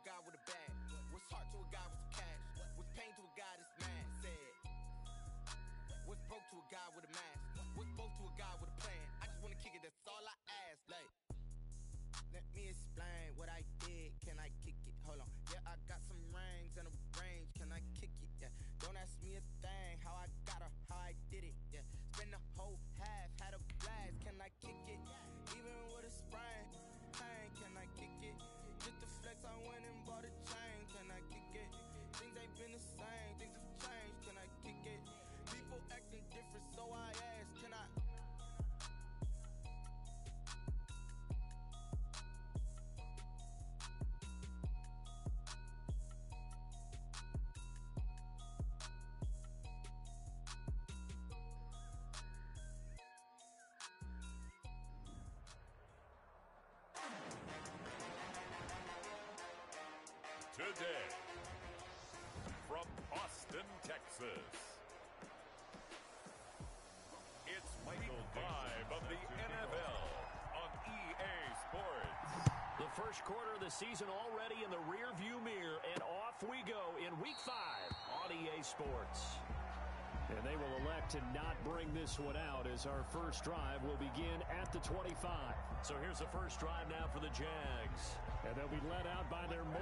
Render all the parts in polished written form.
a guy with a bag? What's heart to a guy with some cash? What's pain to a guy that's mad? Said, what's broke to a guy with a mask? What's both to a guy with a plan? I just wanna kick it, that's all I ask. Like, let me explain what I did. Can I kick it? Hold on. Yeah, I got some rings and a range. Can I kick it? Yeah. Don't ask me a thing. How I got her, how I did it. Yeah. Spend the whole half, had a blast. Can I kick it? Even with a sprain. Pain, can I kick it? Just the flex, I went and bought a chain. Can I kick it? Things ain't been the same. Things have changed. Can I kick it? People acting different, so I ask. Can I? Today, from Austin, Texas, it's Week 5 of the NFL on EA Sports. The first quarter of the season already in the rearview mirror, and off we go in Week 5 on EA Sports. And they will elect to not bring this one out as our first drive will begin at the 25. So here's the first drive now for the Jags. And they'll be led out by their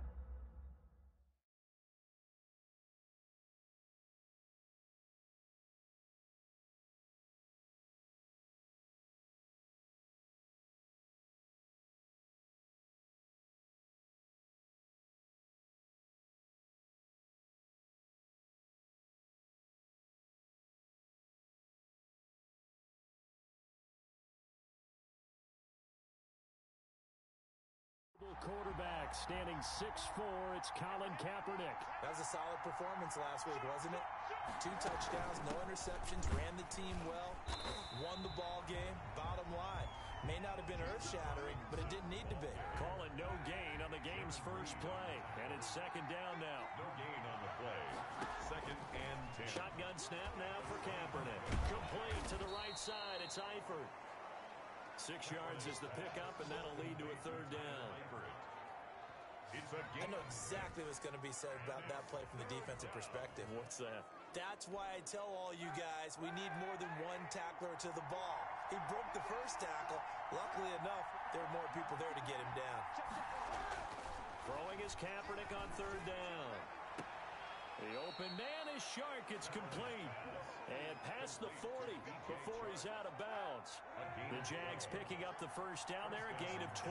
quarterback standing 6'4", it's Colin Kaepernick. That was a solid performance last week, wasn't it? 2 touchdowns, no interceptions, ran the team well, won the ball game. Bottom line, may not have been earth-shattering, but it didn't need to be. Calling no gain on the game's first play, and it's second down now. No gain on the play. 2nd and 10. Shotgun snap now for Kaepernick. Complete to the right side, it's Eifert. 6 yards is the pickup, and that'll lead to a third down. I know exactly what's going to be said about that play from the defensive perspective. What's that? That's why I tell all you guys we need more than one tackler to the ball. He broke the first tackle. Luckily enough, there were more people there to get him down. Throwing is Kaepernick on third down. The open man is Shark. It's complete. And past the 40 before he's out of bounds. The Jags picking up the first down there, a gain of 12.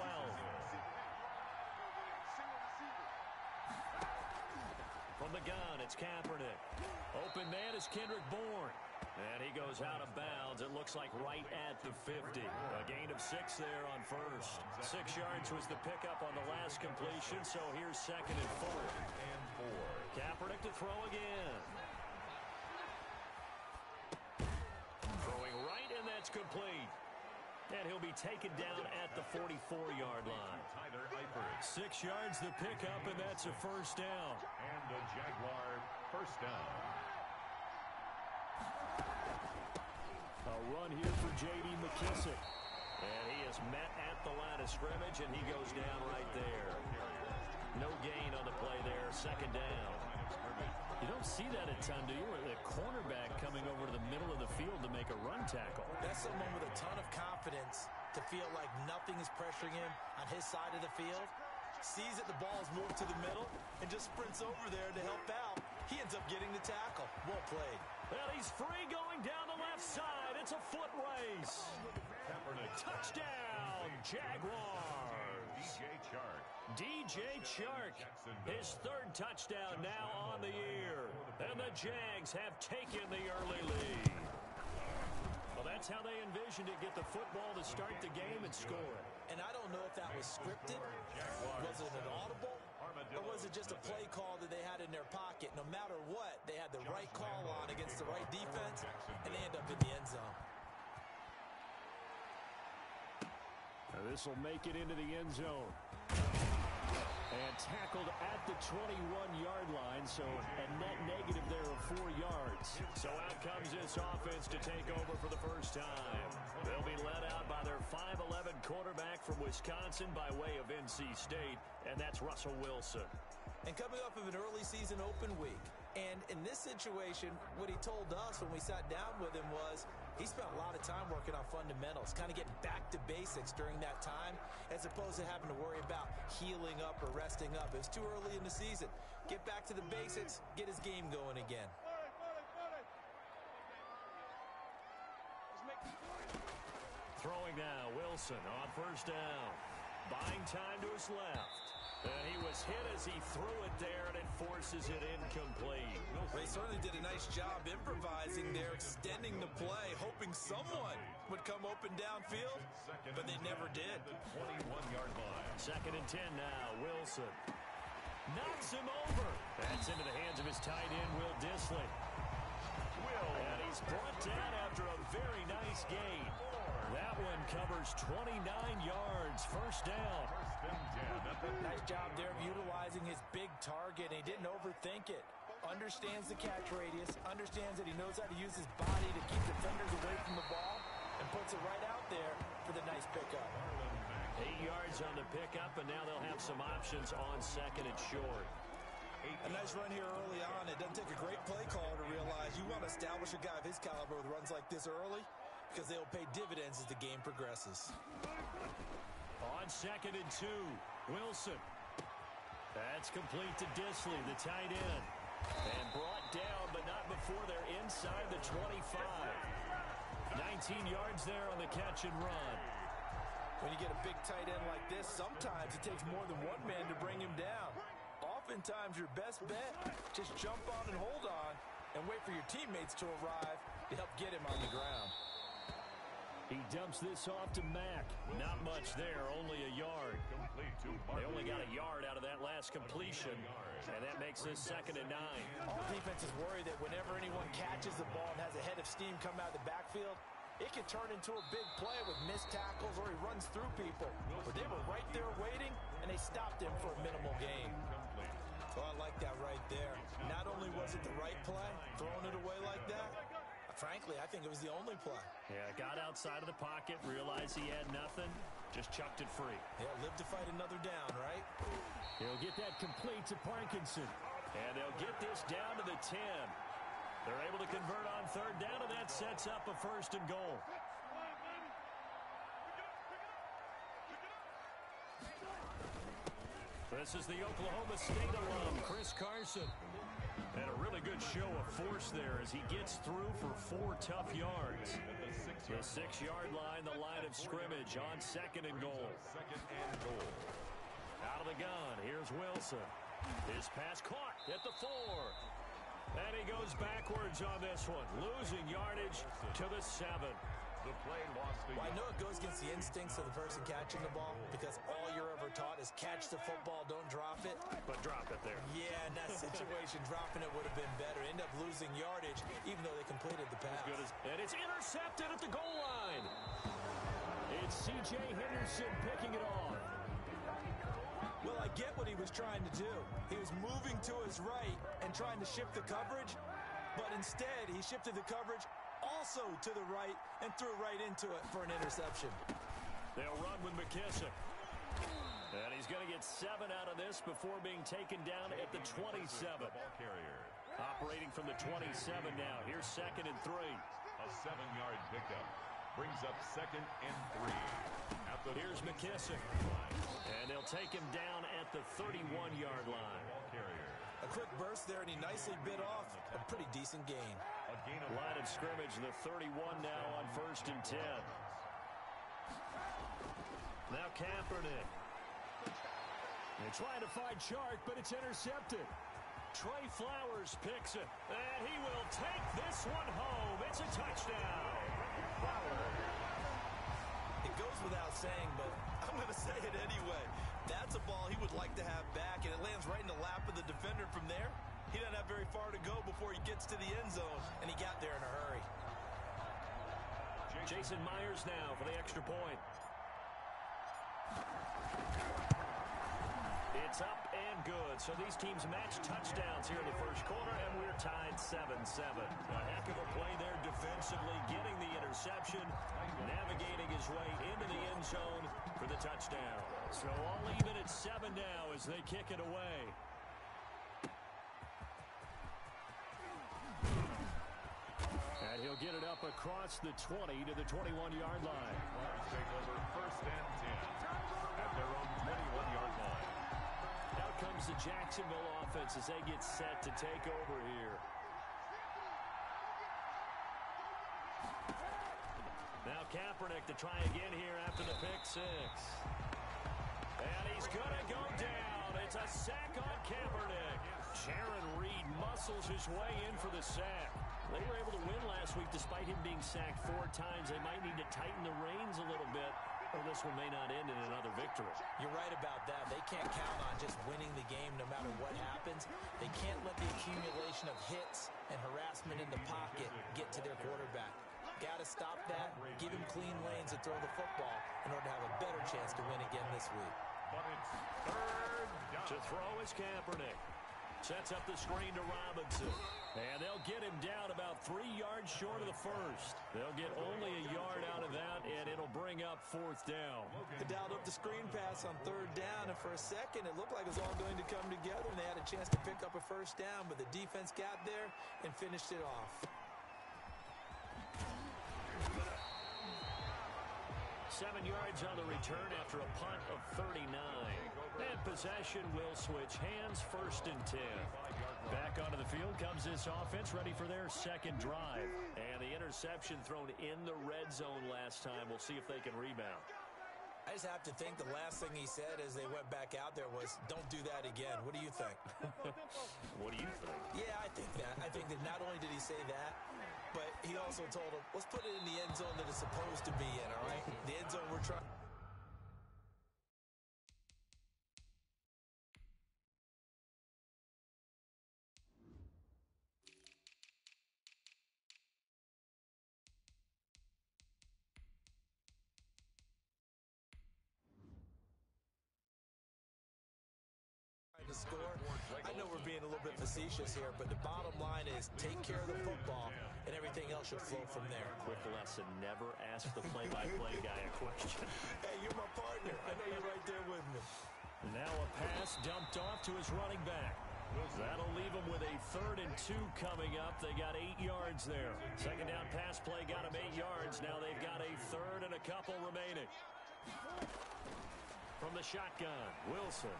From the gun, it's Kaepernick. Open man is Kendrick Bourne. And he goes out of bounds. It looks like right at the 50. A gain of 6 there on first. 6 yards was the pickup on the last completion, so here's 2nd and 4. Kaepernick to throw again. Throwing right, and that's complete. And he'll be taken down at the 44-yard line. 6 yards the pickup, and that's a first down. And a Jaguar first down. A run here for J.D. McKissick. And he is met at the line of scrimmage, and he goes down right there. No gain on the play there, second down. You don't see that a ton, do you? The cornerback coming over to the middle of the field to make a run tackle. That's someone with a ton of confidence to feel like nothing is pressuring him on his side of the field. Sees that the ball is moved to the middle and just sprints over there to help out. He ends up getting the tackle. Well played. Well, he's free going down the left side. It's a foot race. Touchdown, Jaguars. DJ Chark. DJ Chark, his 3rd touchdown now on the year. And the Jags have taken the early lead. Well, that's how they envisioned it, get the football to start the game and score. And I don't know if that was scripted. Was it an audible? Or was it just a play call that they had in their pocket? No matter what, they had the right call on against the right defense, and they end up in the end zone. This will make it into the end zone. And tackled at the 21-yard line, so a net negative there of 4 yards. So out comes this offense to take over for the first time. They'll be led out by their 5'11 quarterback from Wisconsin by way of NC State, and that's Russell Wilson. And coming off of an early season open week, and in this situation, what he told us when we sat down with him was he spent a lot of time working on fundamentals, kind of getting back to basics during that time, as opposed to having to worry about healing up or resting up. It was too early in the season. Get back to the basics, get his game going again. Throwing now, Wilson on first down. Buying time to his left. And he was hit as he threw it there, and it forces it incomplete. They certainly did a nice job improvising there, extending the play, hoping someone would come open downfield, but they never did. 21-yard line. 2nd and 10 now, Wilson. Knocks him over. That's into the hands of his tight end, Will Dissly. And he's brought down after a very nice gain. That one covers 29 yards, first down. Nice job there of utilizing his big target, and he didn't overthink it. Understands the catch radius, understands that he knows how to use his body to keep defenders away from the ball, and puts it right out there for the nice pickup. 8 yards on the pickup, and now they'll have some options on 2nd and short. A nice run here early on. It doesn't take a great play caller to realize you want to establish a guy of his caliber with runs like this early, because they'll pay dividends as the game progresses. On 2nd and 2, Wilson. That's complete to Dissly, the tight end. And brought down, but not before they're inside the 25. 19 yards there on the catch and run. When you get a big tight end like this, sometimes it takes more than one man to bring him down. Oftentimes, your best bet, just jump on and hold on and wait for your teammates to arrive to help get him on the ground. He dumps this off to Mack. Not much there, only a yard. They only got a yard out of that last completion, and that makes this 2nd and 9. All defenses worry that whenever anyone catches the ball and has a head of steam come out of the backfield, it can turn into a big play with missed tackles or he runs through people. But they were right there waiting, and they stopped him for a minimal gain. So I like that right there. Not only was it the right play, throwing it away like that, frankly, I think it was the only play. Yeah, got outside of the pocket, realized he had nothing, just chucked it free. Yeah, live to fight another down, right? He'll get that complete to Parkinson. And they'll get this down to the 10. They're able to convert on 3rd down, and that sets up a 1st and goal. This is the Oklahoma State alum, Chris Carson. And a really good show of force there as he gets through for 4 tough yards. The 6-yard line, the line of scrimmage on 2nd and goal. Out of the gun, here's Wilson. His pass caught at the 4. And he goes backwards on this one, losing yardage to the 7. The play lost Well, I know it goes against the instincts of the person catching the ball because all you're ever taught is catch the football, don't drop it. But drop it there. Yeah, in that situation, dropping it would have been better. End up losing yardage, even though they completed the pass. And it's intercepted at the goal line. It's C.J. Henderson picking it off. Well, I get what he was trying to do. He was moving to his right and trying to shift the coverage, but instead he shifted the coverage also to the right and threw right into it for an interception. They'll run with McKissick. And he's going to get 7 out of this before being taken down at the 27. Operating from the 27 now. Here's 2nd and 3. A 7-yard pickup brings up 2nd and 3. Here's McKissick. And they'll take him down at the 31-yard line. A quick burst there, and he nicely bit off a pretty decent gain. Line of scrimmage, the 31 now on 1st and 10. Now Kaepernick. They're trying to find Chark, but it's intercepted. Trey Flowers picks it, and he will take this one home. It's a touchdown. It goes without saying, but I'm going to say it anyway. That's a ball he would like to have back, and it lands right in the lap of the defender from there. He doesn't have very far to go before he gets to the end zone, and he got there in a hurry. Jason Myers now for the extra point. It's up and good. So these teams match touchdowns here in the first quarter, and we're tied 7-7. A heck of a play there defensively, getting the interception, navigating his way into the end zone for the touchdown. So all even at 7 now as they kick it away. And he'll get it up across the 20 to the 21-yard line. Take over 1st and 10 at their own 21-yard line. Out comes the Jacksonville offense as they get set to take over here. Now Kaepernick to try again here after the pick six. And he's going to go down. It's a sack on Kaepernick. Jaron Reed muscles his way in for the sack. They were able to win last week despite him being sacked 4 times. They might need to tighten the reins a little bit, or this one may not end in another victory. You're right about that. They can't count on just winning the game no matter what happens. They can't let the accumulation of hits and harassment in the pocket get to their quarterback. Got to stop that, give him clean lanes to throw the football in order to have a better chance to win again this week. But it's 3rd down. To throw is Kaepernick. Sets up the screen to Robinson. And they'll get him down about 3 yards short of the first. They'll get only a yard out of that, and it'll bring up 4th down. They dialed up the screen pass on 3rd down, and for a second it looked like it was all going to come together, and they had a chance to pick up a 1st down, but the defense got there and finished it off. 7 yards on the return after a punt of 39. And possession will switch hands, 1st and 10. Back onto the field comes this offense, ready for their 2nd drive. And the interception thrown in the red zone last time. We'll see if they can rebound. I just have to think the last thing he said as they went back out there was, don't do that again. What do you think? What do you think? Yeah, I think that. I think that not only did he say that, but he also told him, let's put it in the end zone that it's supposed to be in, all right? The end zone we're trying. To score. I know we're being a little bit facetious here, but the bottom line is take care of the football, and everything else should flow from there. Quick lesson, never ask the play-by-play guy a question. Hey, you're my partner. I know you're right there with me. Now a pass dumped off to his running back. That'll leave him with a 3rd and 2 coming up. They got 8 yards there. 2nd down pass play got him 8 yards. Now they've got a 3rd and a couple remaining. From the shotgun, Wilson.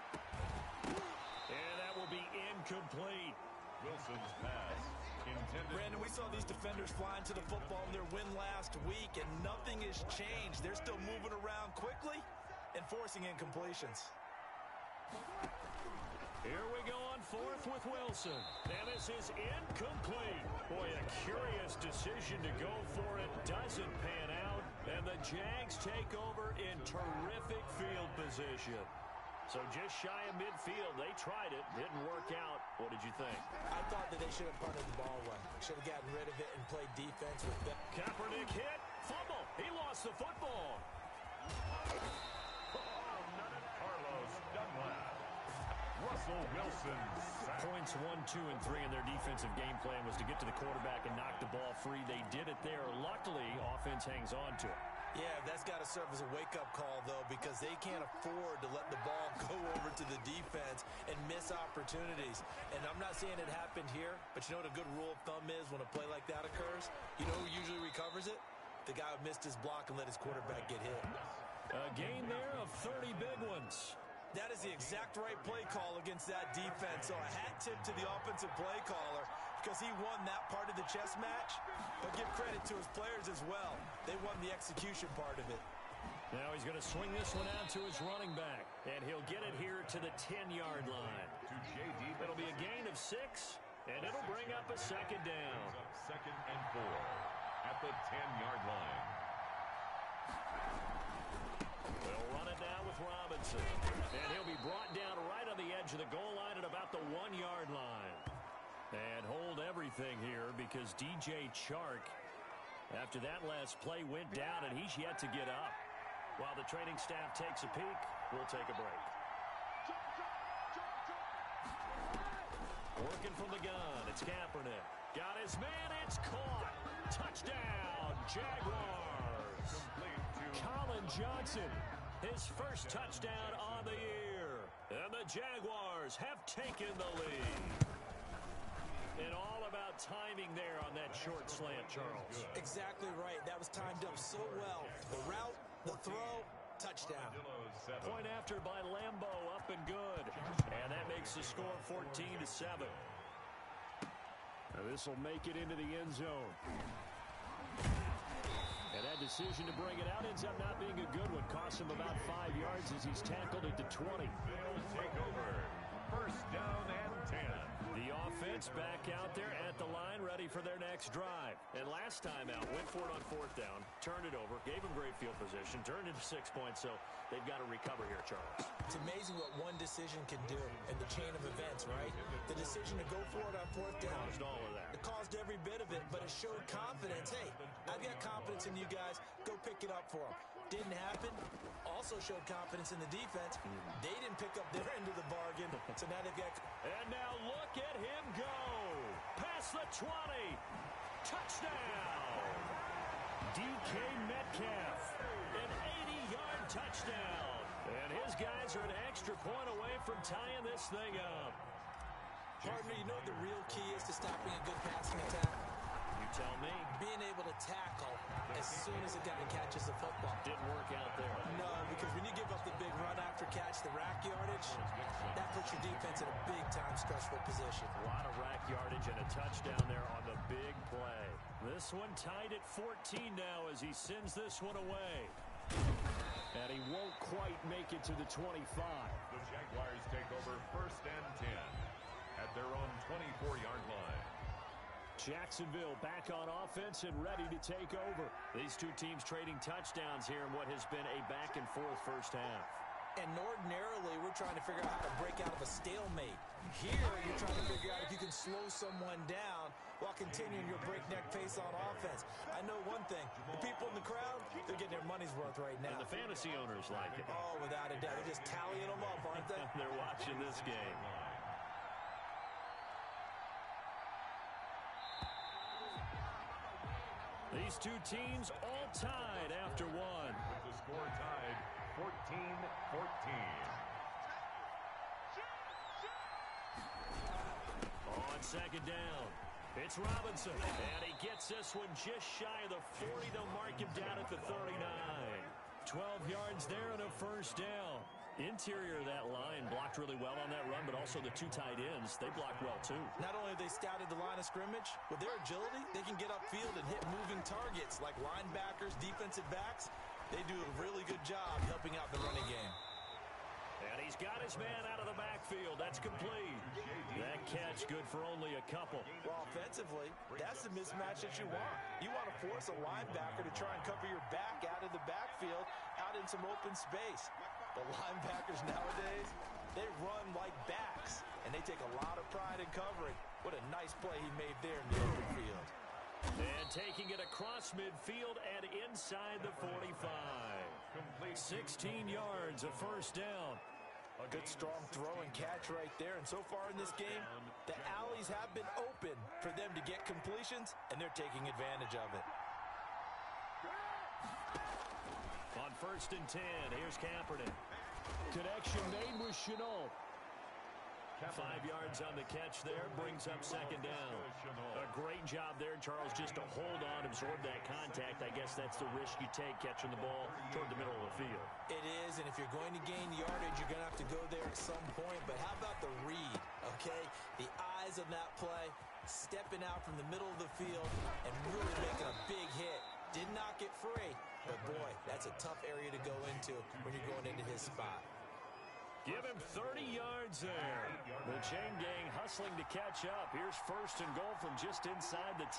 And that will be incomplete. Wilson's pass intended. Brandon, we saw these defenders flying to the football in their win last week, and nothing has changed. They're still moving around quickly and forcing incompletions. Here we go on 4th with Wilson. And this is incomplete. Boy, a curious decision to go for it. Doesn't pan out. And the Jags take over in terrific field position. So just shy of midfield. They tried it. Didn't work out. What did you think? I thought that they should have punted the ball away. Should have gotten rid of it and played defense with them. Kaepernick hit. Fumble. He lost the football. Carlos Dunlap. Russell Wilson. Points 1, 2, and 3 in their defensive game plan was to get to the quarterback and knock the ball free. They did it there. Luckily, offense hangs on to it. Yeah, that's got to serve as a wake-up call, though, because they can't afford to let the ball go over to the defense and miss opportunities. And I'm not saying it happened here, but you know what a good rule of thumb is when a play like that occurs? You know who usually recovers it? The guy who missed his block and let his quarterback get hit. A gain there of 30 big ones. That is the exact right play call against that defense. So a hat tip to the offensive play caller because he won that part of the chess match. But give credit to his players as well. They won the execution part of it. Now he's going to swing this one out to his running back. And he'll get it here to the 10-yard line. To J.D. It'll be a gain of 6, and it'll bring up a 2nd down. 2nd and 4 at the 10-yard line. They'll run it now with Robinson. And he'll be brought down right on the edge of the goal line at about the 1-yard line. And hold everything here because DJ Chark, after that last play, went down, and he's yet to get up. While the training staff takes a peek, we'll take a break. Working from the gun, it's Kaepernick. Got his man, it's caught. Touchdown, Jaguars. Colin Johnson, his first touchdown on the year. And the Jaguars have taken the lead. And all about timing there on that short slant, Charles. Exactly right. That was timed up so well. The route, the throw, touchdown. Point after by Lambo, up and good. And that makes the score 14-7. This will make it into the end zone. And that decision to bring it out ends up not being a good one. Costs him about 5 yards as he's tackled at the 20. They'll take over. First down and 10. The offense back out there at the line, ready for their next drive. And last time out, went for it on fourth down, turned it over, gave them great field position, turned into 6 points, so they've got to recover here, Charles. It's amazing what one decision can do in the chain of events, right? The decision to go for it on fourth down. Caused all of that. It caused every bit of it, but it showed confidence. Hey, I've got confidence in you guys. Go pick it up for them. Didn't happen. Also showed confidence in the defense. They didn't pick up their end of the bargain, so now they've got... And now look at him go. Past the 20. Touchdown. DK Metcalf. An 80-yard touchdown. And his guys are an extra point away from tying this thing up. Partner, you know what the real key is to stopping a good passing attack? You tell me. Being able to tackle as soon as a guy catches the football. Didn't work out there. No, because when you give up the big run after catch, the rack yardage, that puts your defense in a big-time stressful position. A lot of rack yardage and a touchdown there on the big play. This one tied at 14 now as he sends this one away. And he won't quite make it to the 25. The Jaguars take over first and 10 at their own 24-yard line. Jacksonville back on offense and ready to take over. These two teams trading touchdowns here in what has been a back-and-forth first half. And ordinarily, we're trying to figure out how to break out of a stalemate. Here, you're trying to figure out if you can slow someone down while continuing your breakneck pace on offense. I know one thing. The people in the crowd, they're getting their money's worth right now. And the fantasy owners like it. Oh, without a doubt. They're just tallying them up, aren't they? They're watching this game. These two teams all tied after one. With the score tied 14-14. On second down, it's Robinson. And he gets this one just shy of the 40. They'll mark him down at the 39. 12 yards there and a first down. Interior of that line blocked really well on that run, but also the two tight ends, they blocked well too. Not only have they scouted the line of scrimmage, with their agility, they can get upfield and hit moving targets like linebackers, defensive backs. They do a really good job helping out the running game. And he's got his man out of the backfield. That's complete. That catch good for only a couple. Well, offensively, that's the mismatch that you want. You want to force a linebacker to try and cover your back out of the backfield, out in some open space. The linebackers nowadays, they run like backs, and they take a lot of pride in covering. What a nice play he made there in the open field. And taking it across midfield and inside the 45. 16 yards, a first down. A good strong throw and catch right there. And so far in this game, the alleys have been open for them to get completions, and they're taking advantage of it. On first and 10, here's Kaepernick. Connection made with Shenault. 5 yards on the catch there, brings up second down. A great job there, Charles, just to hold on, absorb that contact. I guess that's the risk you take catching the ball toward the middle of the field. It is, and if you're going to gain yardage, you're going to have to go there at some point. But how about the read, okay? The eyes of that play, stepping out from the middle of the field and really making a big hit. Did not get free, but boy, that's a tough area to go into when you're going into his spot. Give him 30 yards there. The chain gang hustling to catch up. Here's first and goal from just inside the 10.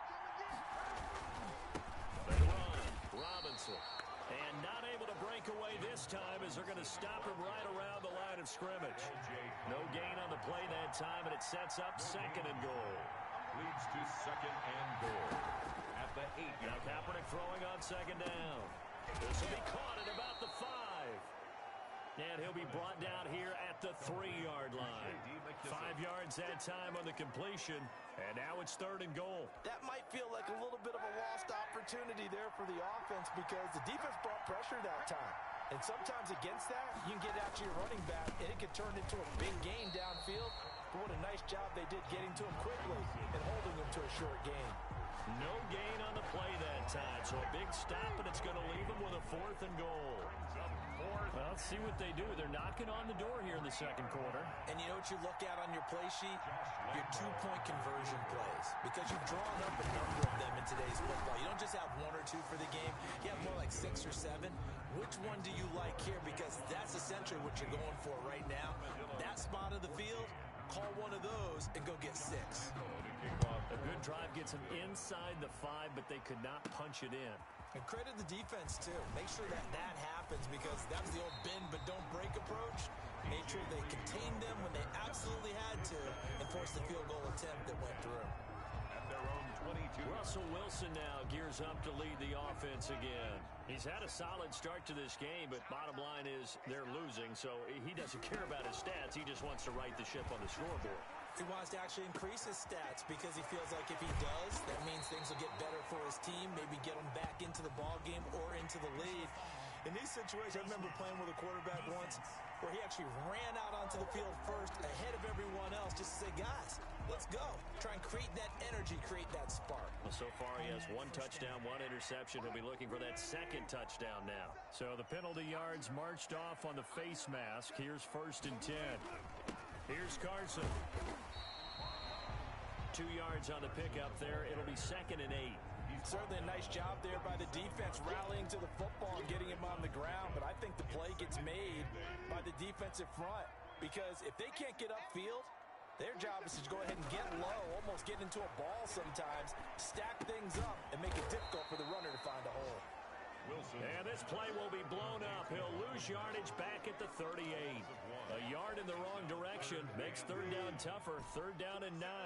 They run. Robinson. And not able to break away this time as they're going to stop him right around the line of scrimmage. No gain on the play that time, and it sets up second and goal. Leads to second and goal at the 8. Now Kaepernick throwing on second down. This will be caught at about the 5. And he'll be brought down here at the 3-yard line. 5 yards that time on the completion, and now it's 3rd and goal. That might feel like a little bit of a lost opportunity there for the offense because the defense brought pressure that time. And sometimes against that, you can get out to your running back, and it can turn into a big gain downfield. But what a nice job they did getting to him quickly and holding him to a short gain. No gain on the play that time, so a big stop, and it's going to leave them with a 4th and goal. Well, let's see what they do. They're knocking on the door here in the second quarter. And you know what you look at on your play sheet? Your 2-point conversion plays. Because you've drawn up a number of them in today's football. You don't just have 1 or 2 for the game. You have more like 6 or 7. Which one do you like here? Because that's essentially what you're going for right now. That spot of the field, call one of those and go get 6. A good drive gets them inside the 5, but they could not punch it in. And credit the defense, too. Make sure that that happens because that was the old bend but don't break approach. Made sure they contained them when they absolutely had to and forced the field goal attempt that went through. At their own 22. Russell Wilson now gears up to lead the offense again. He's had a solid start to this game, but bottom line is they're losing, so he doesn't care about his stats. He just wants to right the ship on the scoreboard. He wants to actually increase his stats because he feels like if he does, that means things will get better for his team, maybe get him back into the ball game or into the lead. In these situations, I remember playing with a quarterback once where he actually ran out onto the field first ahead of everyone else just to say, guys, let's go. Try and create that energy, create that spark. Well, so far he has 1 touchdown, 1 interception. He'll be looking for that 2nd touchdown now. So the penalty yards marched off on the face mask. Here's 1st and 10. Here's Carson. 2 yards on the pickup there. It'll be 2nd and 8. Certainly a nice job there by the defense rallying to the football and getting him on the ground. But I think the play gets made by the defensive front because if they can't get upfield, their job is to go ahead and get low, almost get into a ball sometimes, stack things up, and make it difficult for the runner to find a hole. Wilson. And this play will be blown up. He'll lose yardage back at the 38. A yard in the wrong direction makes 3rd down tougher. 3rd down and 9.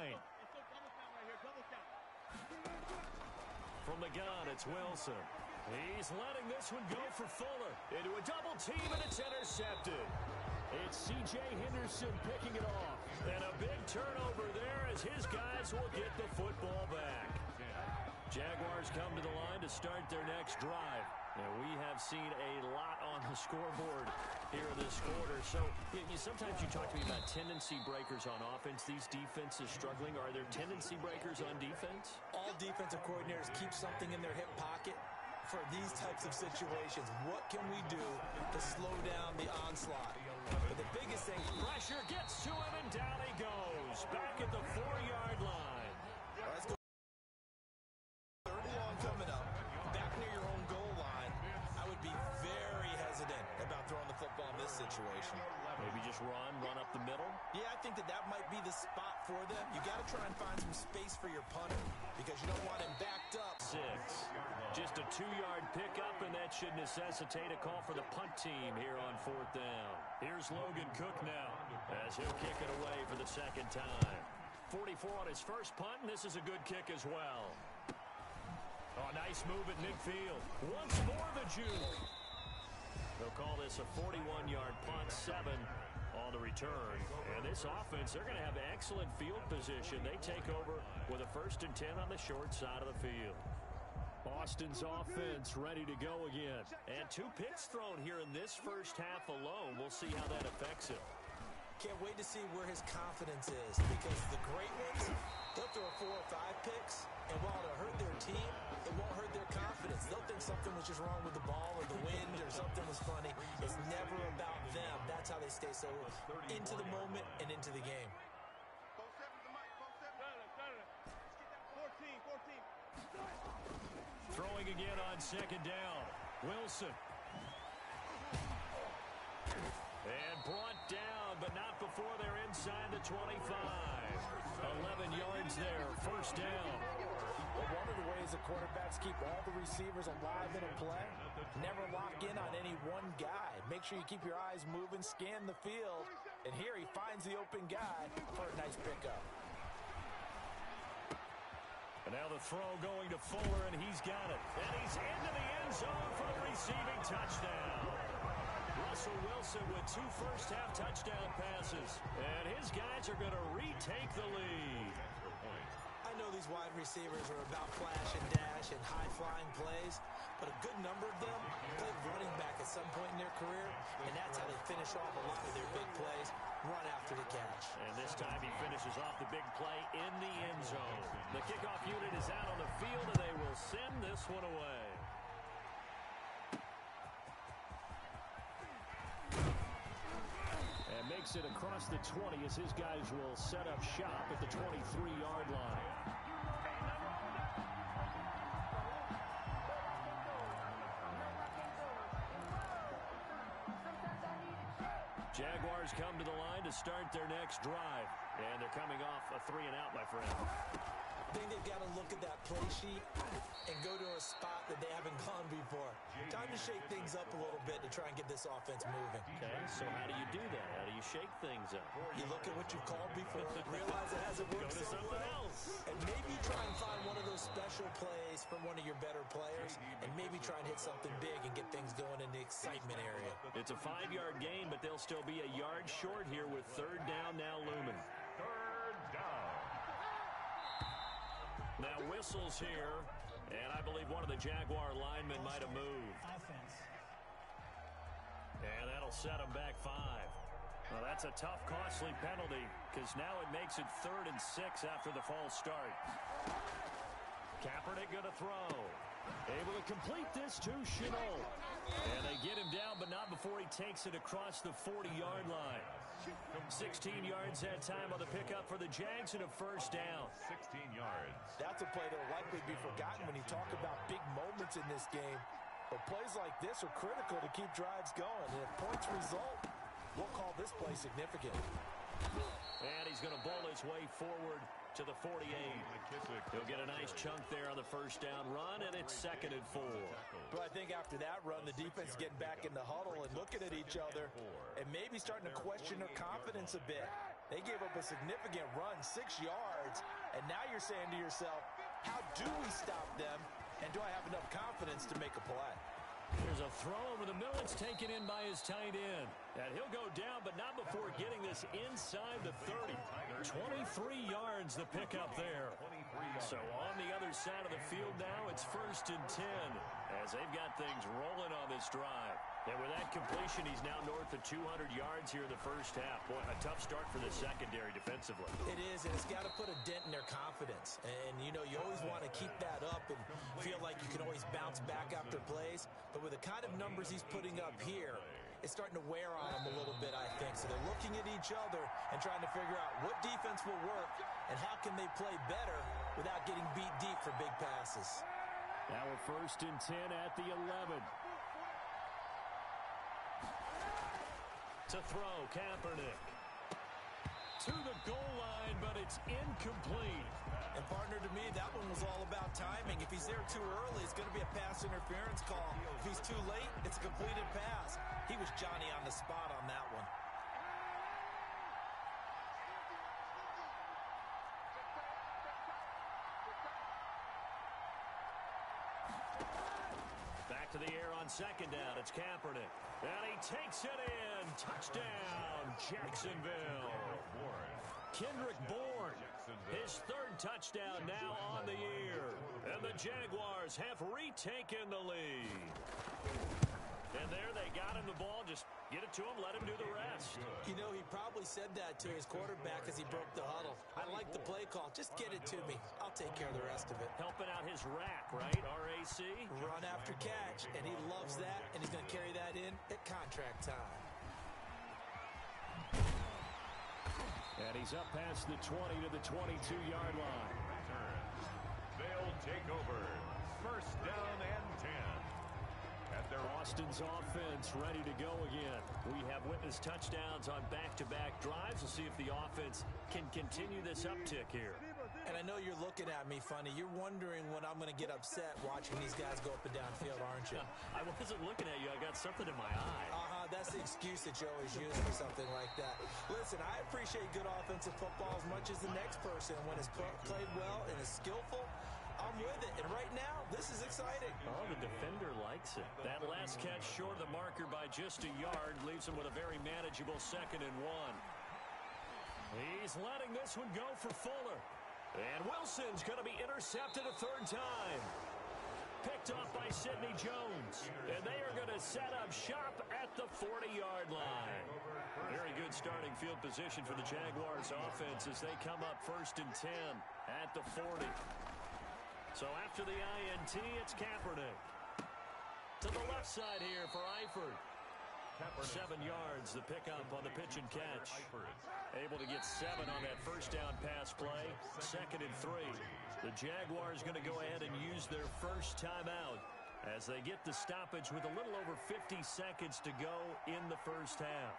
From the gun, it's Wilson. He's letting this one go for Fuller. Into a double team, and it's intercepted. It's C.J. Henderson picking it off. And a big turnover there as his guys will get the football back. Jaguars come to the line to start their next drive. Now, we have seen a lot on the scoreboard here this quarter. So, sometimes you talk to me about tendency breakers on offense. These defenses struggling. Are there tendency breakers on defense? All defensive coordinators keep something in their hip pocket for these types of situations. What can we do to slow down the onslaught? But the biggest thing, pressure gets to him, and down he goes. Back at the 4-yard line. Let's go. 3rd and long coming up. Back near your own goal line. I would be very hesitant about throwing the football in this situation. Maybe just run up the middle? Yeah, I think that might be the spot for them. You got to try and find some space for your punter because you don't want him backed up. 6. Just a 2-yard pickup, and that should necessitate a call for the punt team here on 4th down. Here's Logan Cook now as he'll kick it away for the 2nd time. 44 on his first punt, and this is a good kick as well. Oh, nice move at midfield. Once more the juke. They'll call this a 41-yard punt, 7 on the return. And this offense, they're going to have excellent field position. They take over with a 1st and 10 on the short side of the field. Austin's offense ready to go again. And 2 picks thrown here in this first half alone. We'll see how that affects him. Can't wait to see where his confidence is because the great ones, they'll throw 4 or 5 picks, and while it'll hurt their team, it won't hurt their confidence. They'll think something was just wrong with the ball or the wind or something was funny. It's never about them. That's how they stay so into the moment and into the game. Throwing again on 2nd down. Wilson. And brought down, but not before they're inside the 25. 11 yards there, 1st down. Well, one of the ways the quarterbacks keep all the receivers alive in a play, never lock in on any one guy. Make sure you keep your eyes moving, scan the field, and here he finds the open guy for a nice pickup. And now the throw going to Fuller, and he's got it. And he's into the end zone for the receiving touchdown. Russell Wilson with 2 first-half touchdown passes. And his guys Jags are going to retake the lead. I know these wide receivers are about flash and dash and high-flying plays, but a good number of them played running back at some point in their career, and that's how they finish off a lot of their big plays, run after the catch. And this time he finishes off the big play in the end zone. The kickoff unit is out on the field, and they will send this one away. And makes it across the 20 as his guys will set up shop at the 23-yard line. Jaguars come to the line to start their next drive. And they're coming off a 3-and-out, my friend. I think they've got to look at that play sheet and go to a spot that they haven't gone before. Time to shake things up a little bit to try and get this offense moving. Okay, so how do you do that? How do you shake things up? You look at what you've called before, realize it hasn't worked so well, and maybe try and find one of those special plays from one of your better players, and maybe try and hit something big and get things going in the excitement area. It's a 5-yard gain, but they'll still be a yard short here with 3rd down now looming. 3rd down. Now whistles here, and I believe one of the Jaguar linemen might have moved. And that'll set him back 5. Well, that's a tough, costly penalty because now it makes it 3rd and 6 after the false start. Kaepernick going to throw. Able to complete this to Shenault. And they get him down, but not before he takes it across the 40-yard line. 16 yards that time on the pickup for the Jags and a 1st down. 16 yards. That's a play that will likely be forgotten when you talk about big moments in this game. But plays like this are critical to keep drives going. And if points result, we'll call this play significant. And he's going to bowl his way forward to the 48. He'll get a nice chunk there on the 1st down run, and it's 2nd and 4. But I think after that run, the defense is getting back in the huddle and looking at each other and maybe starting to question their confidence a bit. They gave up a significant run, 6 yards, and now you're saying to yourself, how do we stop them, and do I have enough confidence to make a play? There's a throw over the middle. It's taken in by his tight end. And he'll go down, but not before getting this inside the 30. 23 yards the pickup there. So on the other side of the field now, it's 1st and 10 as they've got things rolling on this drive. And with that completion, he's now north of 200 yards here in the 1st half. Boy, a tough start for the secondary defensively. It is, and it's got to put a dent in their confidence. And, you know, you always want to keep that up and feel like you can always bounce back after plays. But with the kind of numbers he's putting up here, it's starting to wear on them a little bit, I think. So they're looking at each other and trying to figure out what defense will work and how can they play better without getting beat deep for big passes. Now we're 1st and 10 at the 11. To throw, Kaepernick. To the goal line, but it's incomplete. And partner, to me, that one was all about timing. If he's there too early, it's going to be a pass interference call. If he's too late, it's a completed pass. He was Johnny on the spot on that one. Back to the air on 2nd down. It's Kaepernick. And he takes it in. Touchdown, Jacksonville. Kendrick Bourne, his 3rd touchdown now on the year. And the Jaguars have retaken the lead. And there they got him the ball. Just get it to him, let him do the rest. You know, he probably said that to his quarterback as he broke the huddle. I like the play call. Just get it to me. I'll take care of the rest of it. Helping out his rack, right? RAC? Run after catch, and he loves that, and he's going to carry that in at contract time. And he's up past the 20 to the 22-yard line. They'll take over. 1st down and 10. Austin's offense ready to go again. We have witnessed touchdowns on back-to-back drives. We'll see if the offense can continue this uptick here. And I know you're looking at me funny. You're wondering when I'm going to get upset watching these guys go up and down field, aren't you? I wasn't looking at you. I got something in my eye. That's the excuse that you always use for something like that. Listen, I appreciate good offensive football as much as the next person. When it's played well and is skillful, I'm with it. And right now, this is exciting. Oh, the defender likes it. That last catch short of the marker by just a yard leaves him with a very manageable 2nd and 1. He's he's letting this one go for Fuller. And Wilson's going to be intercepted a third time. Picked off by Sidney Jones. And they are going to set up shop at the 40-yard line. Very good starting field position for the Jaguars offense as they come up 1st and 10 at the 40. So after the INT, it's Kaepernick. To the left side here for Eifert. 7 yards, the pickup on the pitch and catch. Able to get 7 on that first down pass play. 2nd and 3. The Jaguars going to go ahead and use their first timeout as they get the stoppage with a little over 50 seconds to go in the first half.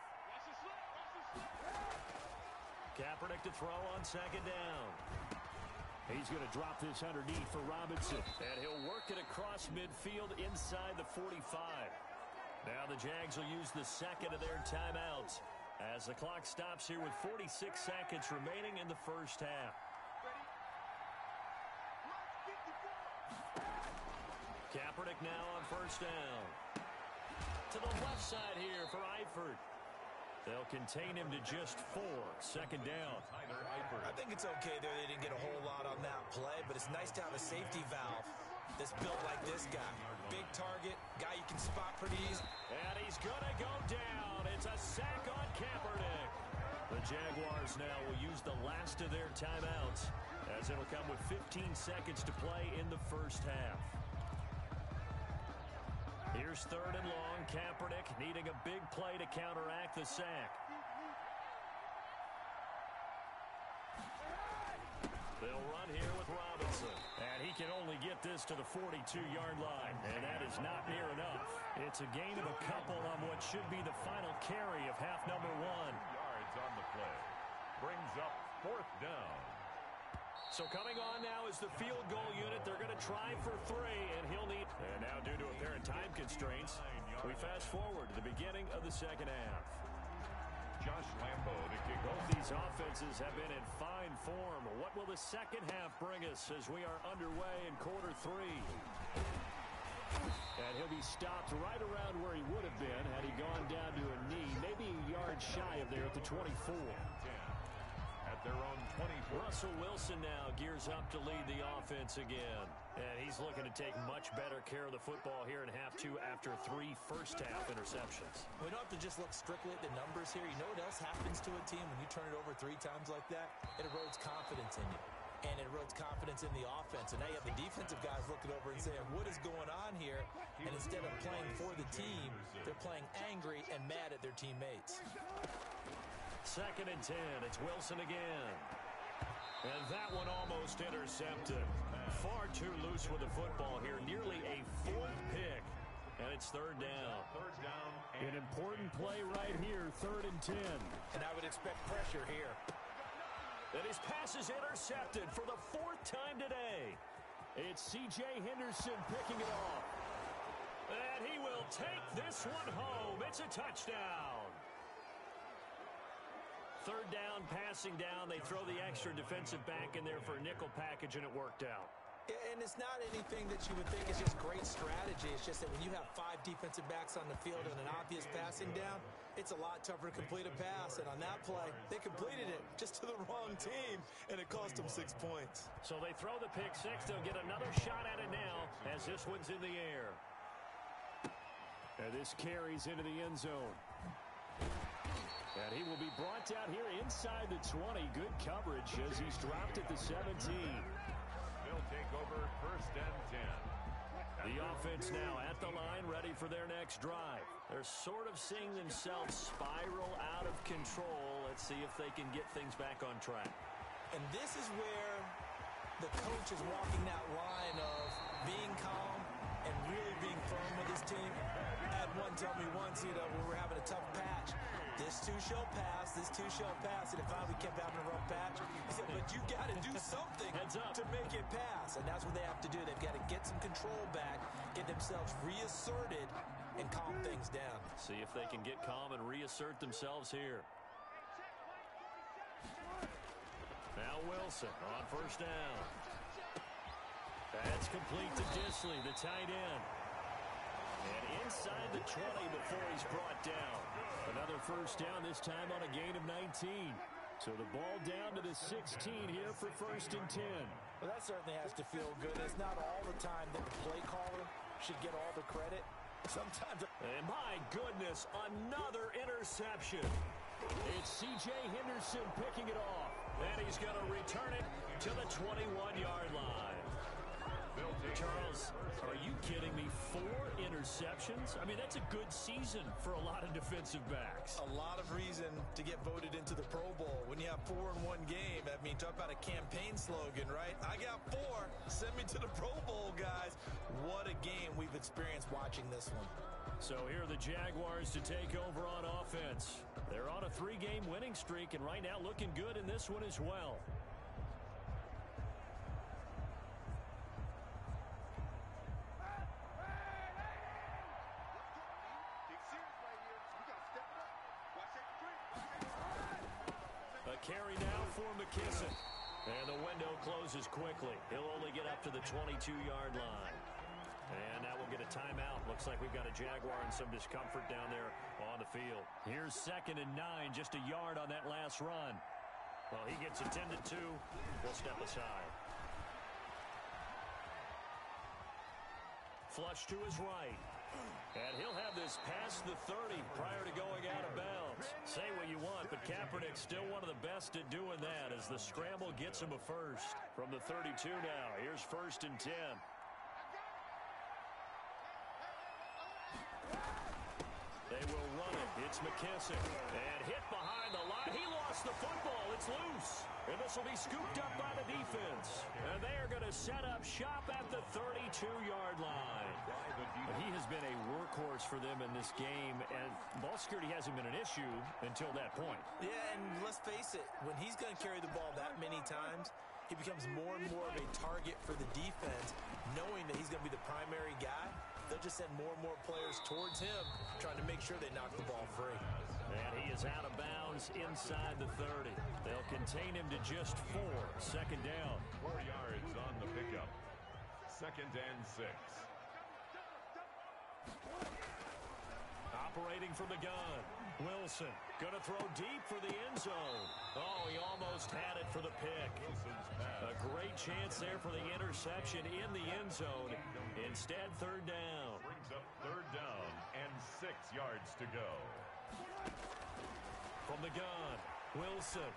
Kaepernick to throw on 2nd down. He's going to drop this underneath for Robinson. And he'll work it across midfield inside the 45. Now the Jags will use the 2nd of their timeouts as the clock stops here with 46 seconds remaining in the first half. Kaepernick now on 1st down. To the left side here for Eifert. They'll contain him to just 4. 2nd down. I think it's okay there. They didn't get a whole lot on that play, but it's nice to have a safety valve that's built like this guy. Big target, guy you can spot pretty easy. And he's going to go down. It's a sack on Kaepernick. The Jaguars now will use the last of their timeouts as it'll come with 15 seconds to play in the first half. Here's 3rd and long. Kaepernick needing a big play to counteract the sack. They'll run here with Robinson. And he can only get this to the 42-yard line. And that is not near enough. It's a gain of a couple on what should be the final carry of half number 1. Yards on the play. Brings up 4th down. So coming on now is the field goal unit. They're going to try for 3, and he'll need... And now due to apparent time constraints, we fast forward to the beginning of the 2nd half. Josh Lambo to kick off. These offenses have been in fine form. What will the 2nd half bring us as we are underway in quarter 3? And he'll be stopped right around where he would have been had he gone down to a knee, maybe a yard shy of there at the 24. At their own 24. Russell Wilson now gears up to lead the offense again. And he's looking to take much better care of the football here in half 2 after 3 first-half interceptions. We don't have to just look strictly at the numbers here. You know what else happens to a team when you turn it over 3 times like that? It erodes confidence in you. And it erodes confidence in the offense. And now you have the defensive guys looking over and saying, what is going on here? And instead of playing for the team, they're playing angry and mad at their teammates. 2nd and 10. It's Wilson again. And that one almost intercepted. Far too loose with the football here. Nearly a 4th pick. And it's 3rd down. 3rd down. An important play right here. 3rd and 10. And I would expect pressure here. And his pass is intercepted for the 4th time today. It's C.J. Henderson picking it off. And he will take this one home. It's a touchdown. 3rd down, passing down. They throw the extra defensive back in there for a nickel package, and it worked out. And it's not anything that you would think is just great strategy. It's just that when you have 5 defensive backs on the field and an obvious passing down, it's a lot tougher to complete a pass. And on that play, they completed it just to the wrong team, and it cost them 6 points. So they throw the pick 6. They'll get another shot at it now as this one's in the air. And this carries into the end zone. And he will be brought down here inside the 20. Good coverage as he's dropped at the 17. They'll take over 1st and 10. The offense now at the line, ready for their next drive. They're sort of seeing themselves spiral out of control. Let's see if they can get things back on track. And this is where the coach is walking that line of being calm and really being firm with his team. I had one tell me once, when we were having a tough patch, this too shall pass, this too shall pass. And if we kept having a rough patch, he said, but you got to do something to make it pass. And that's what they have to do. They've got to get some control back, get themselves reasserted, and calm things down. See if they can get calm and reassert themselves here. Now Wilson on 1st down. That's complete to Disley, the tight end. And inside the 20 before he's brought down. Another 1st down, this time on a gain of 19. So the ball down to the 16 here for 1st and 10. Well, that certainly has to feel good. It's not all the time that the play caller should get all the credit. Sometimes. And my goodness, another interception. It's C.J. Henderson picking it off. And he's going to return it to the 21-yard line. Charles, are you kidding me? 4 interceptions? I mean, that's a good season for a lot of defensive backs. A lot of reason to get voted into the Pro Bowl. When you have 4 in one game, I mean, talk about a campaign slogan, right? I got 4. Send me to the Pro Bowl, guys. What a game we've experienced watching this one. So here are the Jaguars to take over on offense. They're on a 3-game winning streak, and right now looking good in this one as well. A carry now for McKissick. And the window closes quickly. He'll only get up to the 22-yard line. And now we'll get a timeout. Looks like we've got a Jaguar in some discomfort down there on the field. Here's 2nd and 9, just a yard on that last run. Well, he gets attended to. We'll step aside. Flush to his right. And he'll have this past the 30 prior to going out of bounds. Say what you want, but Kaepernick's still one of the best at doing that as the scramble gets him a first. From the 32 now, here's 1st and 10. They will run it. It's McKissick. And hit behind the line. He lost the football. It's loose. And this will be scooped up by the defense. And they are going to set up shop at the 32-yard line. He has been a workhorse for them in this game, and ball security hasn't been an issue until that point. Yeah, and let's face it, when he's going to carry the ball that many times, he becomes more and more of a target for the defense, knowing that he's going to be the primary guy. They'll just send more and more players towards him, trying to make sure they knock the ball free. And he is out of bounds inside the 30. They'll contain him to just 4. 2nd down. 4 yards on the pickup. 2nd and 6. Operating from the gun. Wilson going to throw deep for the end zone. Oh, he almost had it for the pick. A great chance there for the interception in the end zone. Instead, 3rd down. Brings up 3rd down and 6 yards to go. From the gun, Wilson.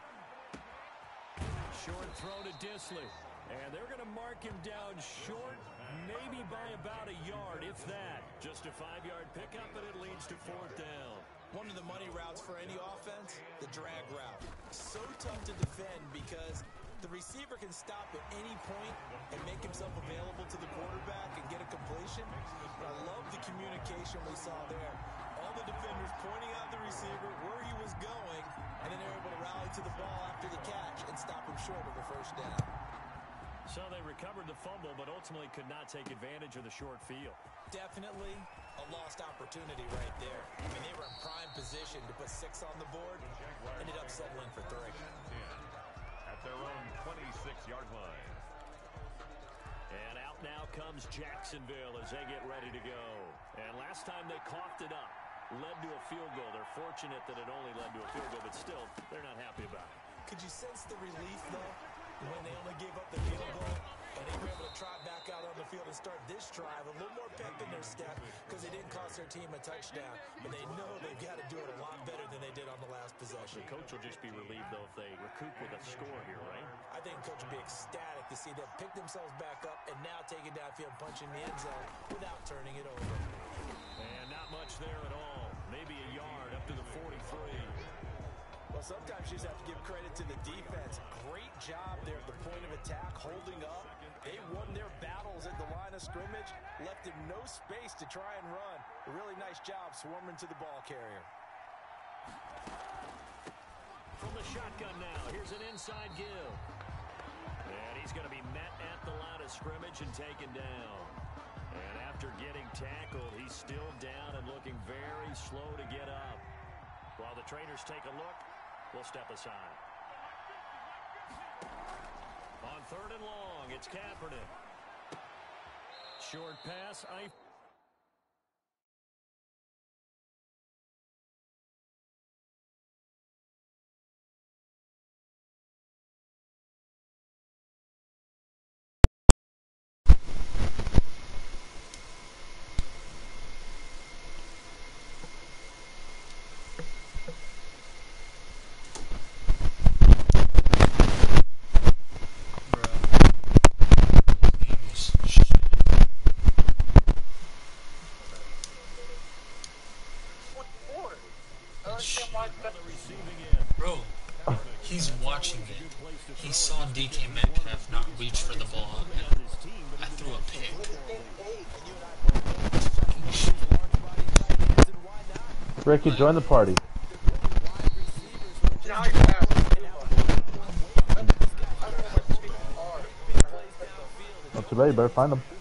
Short throw to Dissly. And they're going to mark him down short, maybe by about a yard, if that. Just a 5-yard pickup, and it leads to 4th down. One of the money routes for any offense, the drag route. So tough to defend because the receiver can stop at any point and make himself available to the quarterback and get a completion. But I love the communication we saw there. All the defenders pointing out the receiver, where he was going, and then they're able to rally to the ball after the catch and stop him short of the 1st down. So they recovered the fumble, but ultimately could not take advantage of the short field. Definitely a lost opportunity right there. I mean, they were in prime position to put 6 on the board, ended up settling for 3. At their own 26-yard line. And out now comes Jacksonville as they get ready to go. And last time they coughed it up, led to a field goal. They're fortunate that it only led to a field goal, but still, they're not happy about it. Could you sense the relief, though, when they only gave up the field goal and they were able to trot back out on the field and start this drive? A little more pep in their step because they didn't cost their team a touchdown, but they know they've got to do it a lot better than they did on the last possession. The coach will just be relieved, though, if they recoup with a score here, right? I think coach will be ecstatic to see them pick themselves back up and now take it downfield, punching the end zone without turning it over. And not much there at all. Maybe a yard up to the 43. Well, sometimes you just have to give credit to the defense. Great job there at the point of attack, holding up. They won their battles at the line of scrimmage, left him no space to try and run. A really nice job swarming to the ball carrier. From the shotgun now, here's an inside give. And he's going to be met at the line of scrimmage and taken down. And after getting tackled, he's still down and looking very slow to get up. While the Traders take a look, we'll step aside. On 3rd and long, it's Kaepernick. Short pass. saw DK Metcalf not reach for the ball, and I threw a pick. Ricky, join the party. Not too bad, you better find them.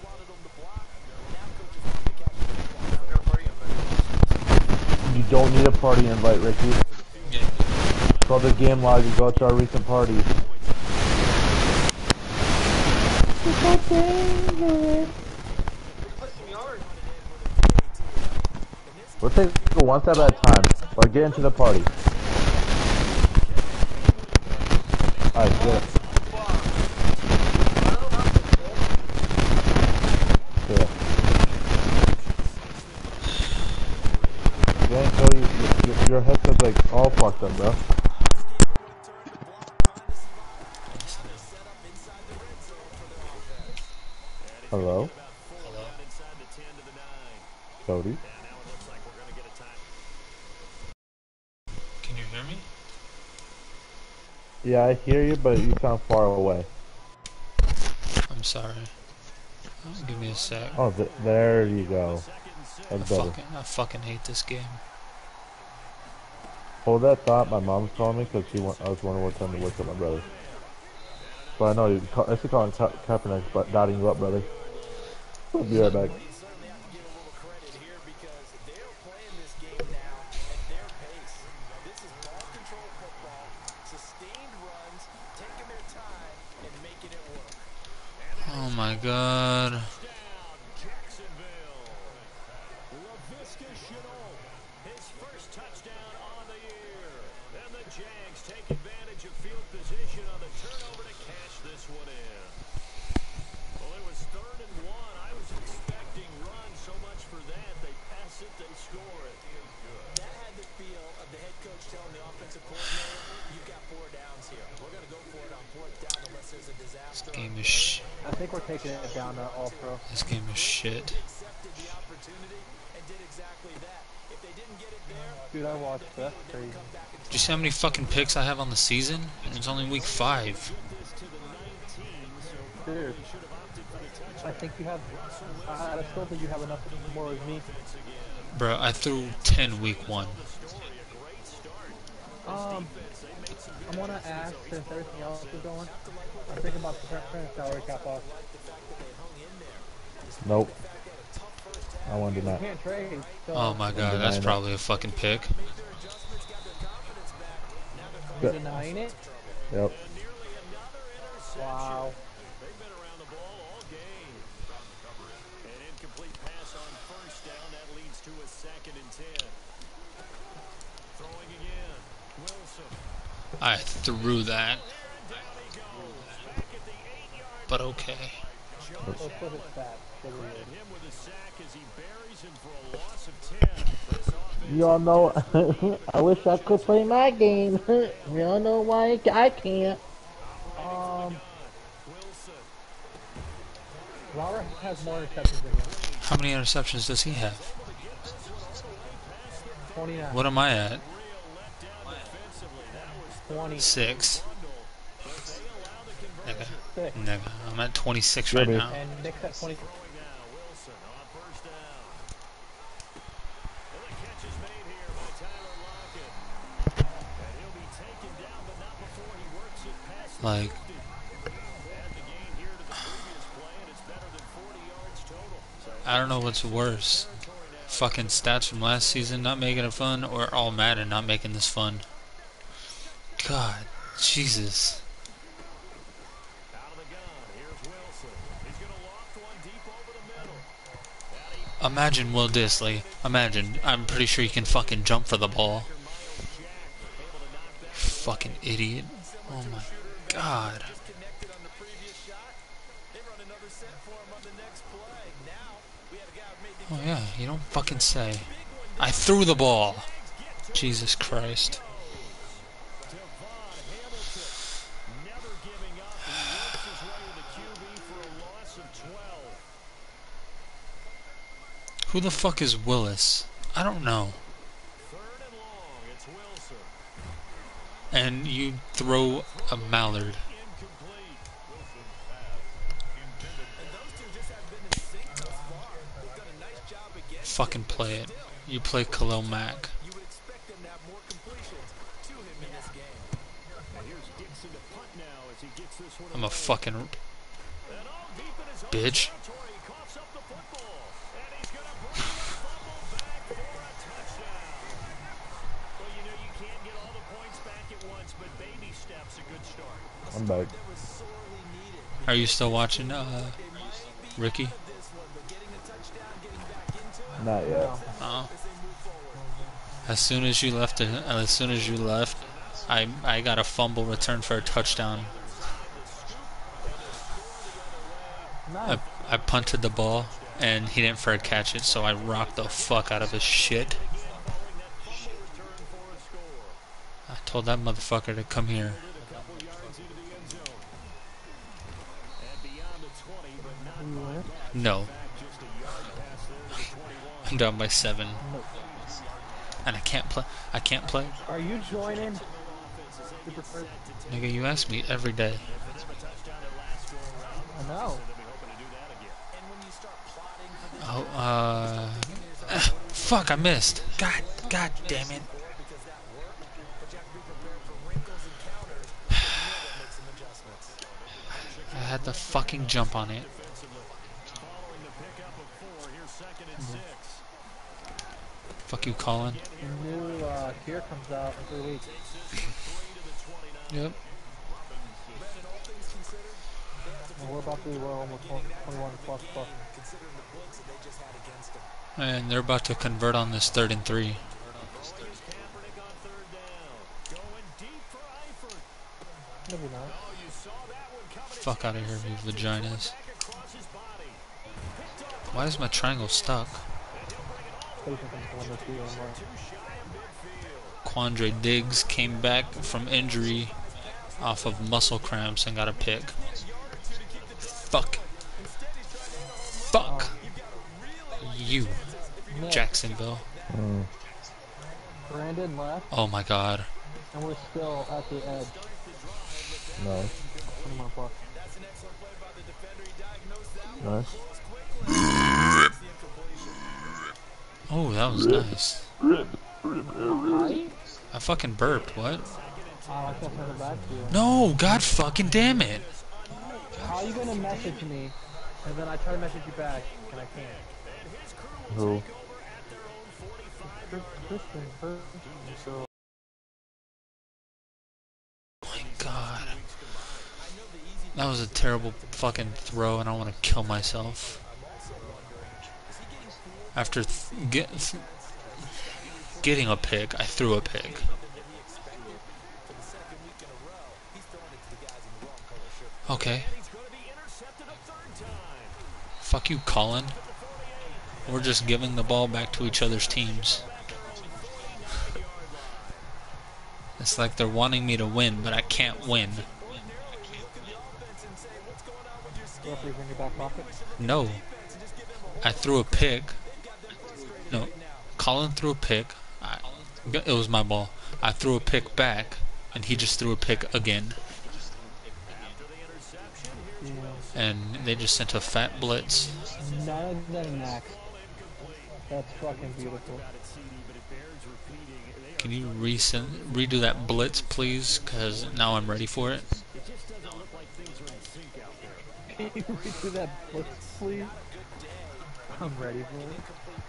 You don't need a party invite, Ricky. Yeah. Call the game log and go to our recent parties. We'll take it one step at a time, but get into the party. Alright, get it. Yeah. Dang, Cody, your headset's like all fucked up, bro. Hello? Hello? Cody? Can you hear me? Yeah, I hear you, but you sound far away. I'm sorry. Give me a sec. Oh, there you go. That's better. I fucking hate this game. Hold that thought. My mom's calling me because I was wondering what time to wake up my brother. But I know you. I should call him Kaepernick, but dotting you up, brother. I'll be right back. Oh my god. This game is shit. I think we're taking it down to all pro. This game is shit. Dude, I watched that. Crazy. Do you see how many fucking picks I have on the season? And it's only week 5. Dude, I think you have. I still think you have enough more as me. Bro, I threw 10 week 1. I want to ask, since everything else is going, I'm thinking about the current salary cap off. Nope. I want to You deny. can't trade. So Oh my god, that's probably a fucking pick. you're denying it? Yep. Wow. I threw that. But okay. Let's put it back. Y'all know, I wish I could play my game. Y'all know why I can't. Robert has more interceptions than him. How many interceptions does he have? 29. What am I at? 20. 6. Nigga. 6. Nigga. I'm at 26 right now. And Nick's at 20. Like, I don't know what's worse. Fucking stats from last season not making it fun, or all Madden not making this fun. God, Jesus. Imagine Will Disley. Imagine. I'm pretty sure he can fucking jump for the ball. Fucking idiot. Oh my god. Oh yeah, you don't fucking say. I threw the ball. Jesus Christ. Who the fuck is Willis? I don't know. And you throw a mallard. Fucking play it. You play Khalil Mack. You would expect them to have more completions to him in this game. And here's Dixon to punt now as he gets this one I'm a away. fucking And all deep in his own bitch. territory, he coughs up the football. And he's going to bring the fumble back for a touchdown. Well, you know, you can't get all the points back at once, but baby steps a good start. I'm back. Are you still watching, Ricky? Not yet. Oh. As soon as you left, I got a fumble return for a touchdown. Nice. I punted the ball, and he didn't fair catch it, so I rocked the fuck out of his shit. I told that motherfucker to come here. You win? No. I'm down by 7. And I can't play. Are you joining? The preferred? Nigga, you ask me every day. I know. Oh, fuck, I missed. God damn it. I had to fucking jump on it. Fuck you, Colin. The new tier comes out in 3 weeks. Yep. And we're about to be almost 21 plus. And they're about to convert on this 3rd and 3. Maybe not. Fuck out of here, you vaginas. Why is my triangle stuck? Quandre Diggs came back from injury off of muscle cramps and got a pick. Fuck. You. Jacksonville. Brandon left, Oh my god. and we're still at the edge. Nice. 21 plus. Nice. Oh, that was nice. Hi? I fucking burped, what? I can't send it back to you. No, god fucking damn it. How are you gonna message me, and then I try to message you back, and I can't? Who? Kristen. So, Oh my god. That was a terrible fucking throw, and I want to kill myself. After getting a pick, I threw a pick. Okay. Fuck you, Colin. We're just giving the ball back to each other's teams. It's like they're wanting me to win, but I can't win. referee's in your back pocket. No. I threw a pick. No. Colin threw a pick. It was my ball. I threw a pick back, and he just threw a pick again. Yeah. And they just sent a fat blitz. None of them next. That's fucking beautiful. Can you redo that blitz, please? Because now I'm ready for it. Can you redo that blitz, please? I'm ready for it.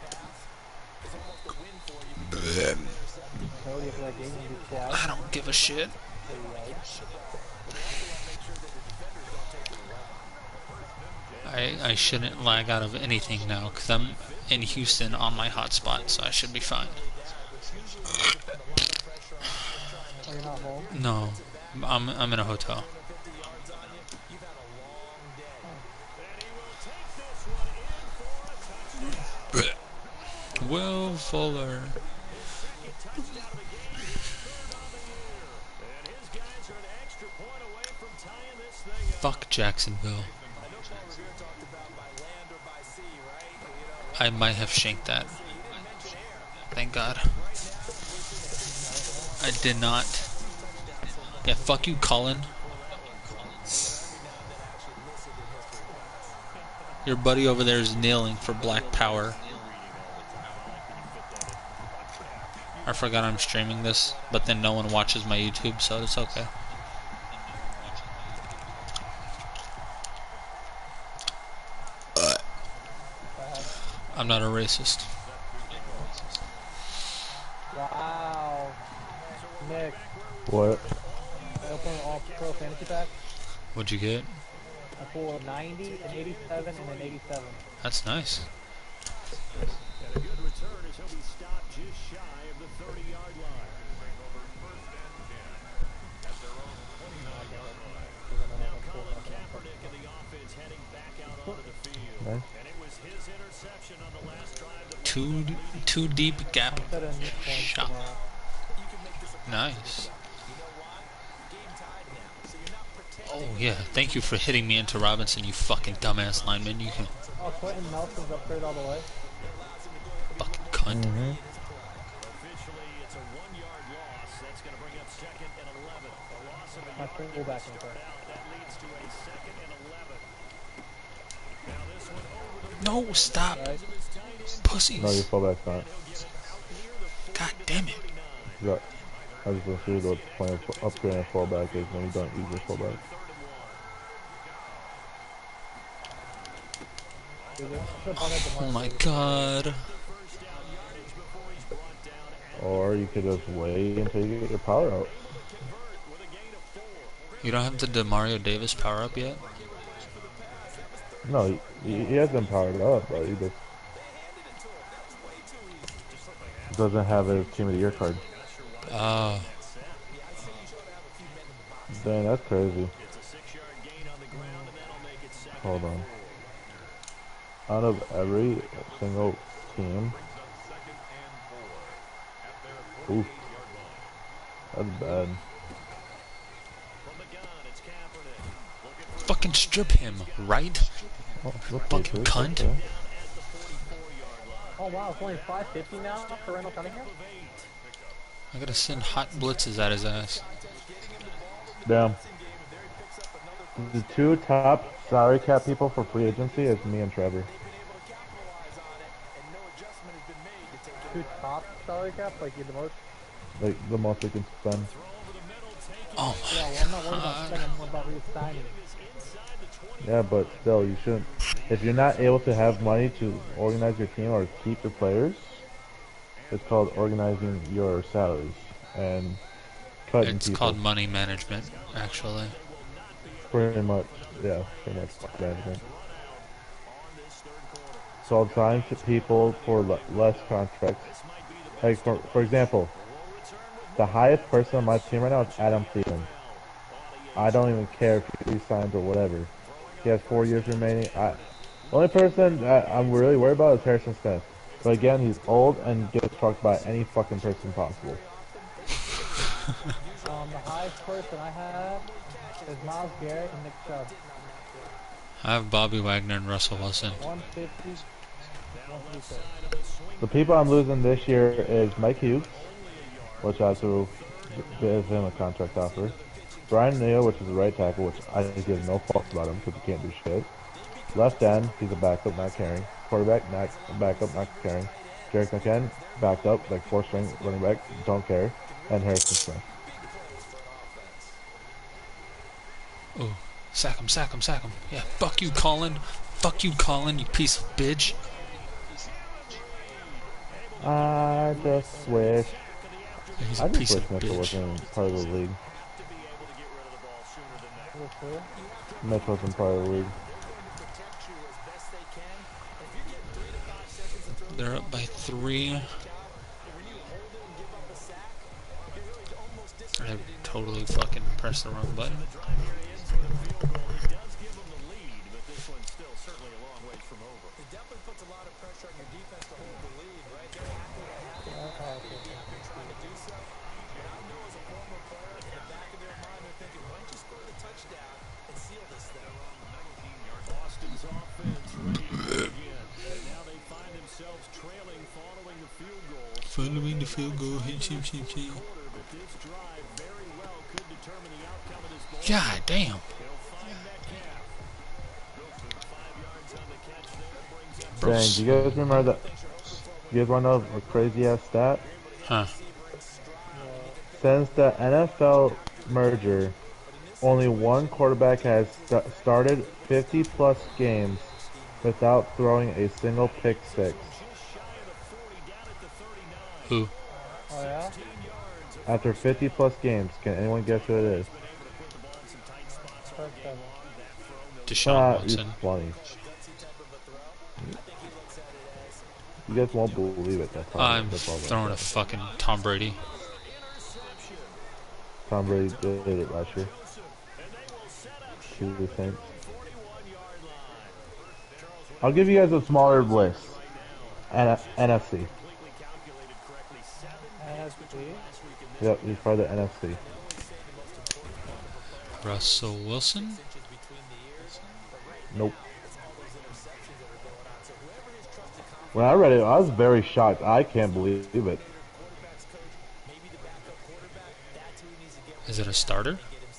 Cody, for that game, you do twice. I don't give a shit. I shouldn't lag out of anything now because I'm in Houston on my hotspot, so I should be fine. Are you not home? No, I'm in a hotel. Will Fuller. Fuck Jacksonville. I might have shanked that. Thank God. I did not. Yeah, fuck you, Colin. Your buddy over there is kneeling for Black Power. I forgot I'm streaming this, but then no one watches my YouTube, so it's okay. I'm not a racist. Wow. Nick, What? I opened an all-pro fantasy pack. What'd you get? I pulled 90, an 87, and an 87. That's nice. And a good return as he'll be stopped just shy of the 30-yard line. Now Colin Kaepernick and the offense heading back out onto the field. Nice. And it was his interception on the last drive that Two deep gap Instead of Nick points shot. tomorrow. Nice. Oh yeah, thank you for hitting me into Robinson, you fucking dumbass lineman. You can Oh, Quentin Nelson's upgrade all the way. fucking cunt. officially it's a 1-yard loss. That's going to bring up 2nd and 11. A loss of a My yard fullback to in start there. out. That leads to a 2nd and 11. Now this one over the No, stop. Right? Pussies. No, your fullback's not. God damn it. You got, I was going to see what playing upgrading a fullback is when you don't use your fullback. Oh my god. Or you could just wait until you get your power out. You don't have the DeMario Davis power up yet? No, he has been powered up, but he just doesn't have his Team of the Year card. Oh. Dang, that's crazy. Hold on. Out of every single team, oof, that's bad. Fucking strip him, right? Oh, look, Fucking look, cunt. okay. Oh wow, it's only 550 now for Randall Cunningham? I gotta send hot blitzes at his ass. Damn. The two top salary cap people for free agency is me and Trevor. Two top salary cap, like you're the most. Like the most we can spend. Oh Yeah, well, I'm not worried about spending, I'm about re-signing. Yeah, but still, you shouldn't. If you're not able to have money to organize your team or keep your players, it's called organizing your salaries and cutting It's people. called money management, actually. Pretty much, yeah, pretty much management. So I'll sign to people for less contracts. Like for example, the highest person on my team right now is Adam Thielen. I don't even care if he signs or whatever. He has 4 years remaining. The only person that I'm really worried about is Harrison Smith. But again, he's old and gets fucked by any fucking person possible. The highest person I have is Miles Garrett and Nick Chubb. I have Bobby Wagner and Russell Wilson. 150, 136. The people I'm losing this year is Mike Hughes, which I have to give him a contract offer. Brian Neal, which is a right tackle, which I give no fucks about him because he can't do shit. Left end, he's a backup, not carrying. Quarterback, not a backup, not carrying. Jarek McKinnon, backed up, like 4th-string running back, don't care. And Harrison Smith. Oh, sack him, sack him, sack him. Yeah, fuck you, Colin. Fuck you, Colin, you piece of bitch. I just wish. He's I a just piece wish of Mitchell bitch. wasn't part of the league. Mitch wasn't part of the league. They're up by 3. I totally fucking pressed the wrong button. Following the field goal, hit. God damn. Dang, do you guys remember that? You guys want to know a crazy ass stat? Huh. Since the NFL merger, only one quarterback has started 50-plus games without throwing a single pick six. Who? Oh yeah? After 50-plus games, can anyone guess who it is? First ever. Deshaun It's Watson. funny. You guys won't believe it. I'm That's all throwing a fucking Tom Brady. Tom Brady did it last year. To the Saints. I'll give you guys a smaller list. NFC. NFC? Yep, he's part of the NFC. Russell Wilson? Nope. When I read it, I was very shocked. I can't believe it. Is it a starter?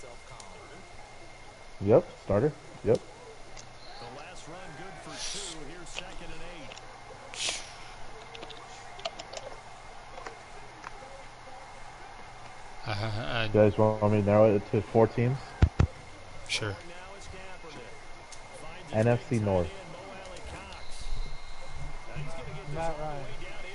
Yep, starter. Yep. The last run good for 2. Here's 2nd and 8. You guys want me to narrow it to 4 teams? Sure. NFC North. Matt Ryan.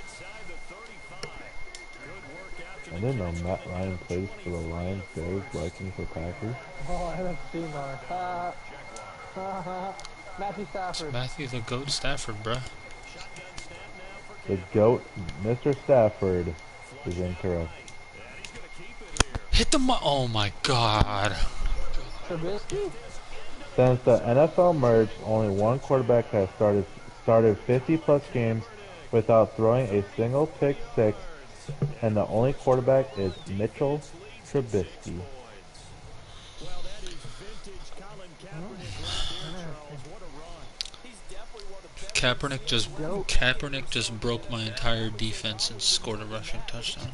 I didn't know Matt Ryan plays for the Lions, Bears, Vikings, or Packers. Oh, NFC North. Matthew Stafford. Matthew the Goat Stafford, bruh. The GOAT, Mr. Stafford, is incorrect. Hit the oh my god. Trubisky? Since the NFL merged, only one quarterback has started 50-plus games without throwing a single pick six, and the only quarterback is Mitchell Trubisky. Kaepernick just broke my entire defense and scored a rushing touchdown.